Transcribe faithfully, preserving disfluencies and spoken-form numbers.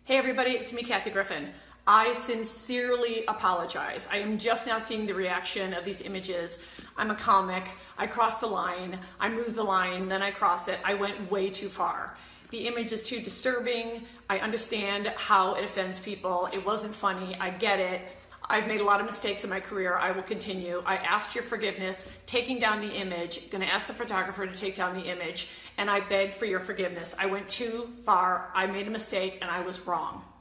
Hey everybody, it's me, Kathy Griffin. I sincerely apologize. I am just now seeing the reaction of these images. I'm a comic. I crossed the line. I moved the line, then I cross it. I went way too far. The image is too disturbing. I understand how it offends people. It wasn't funny. I get it. I've made a lot of mistakes in my career. I will continue. I asked your forgiveness, taking down the image, going to ask the photographer to take down the image, and I begged for your forgiveness. I went too far. I made a mistake and I was wrong.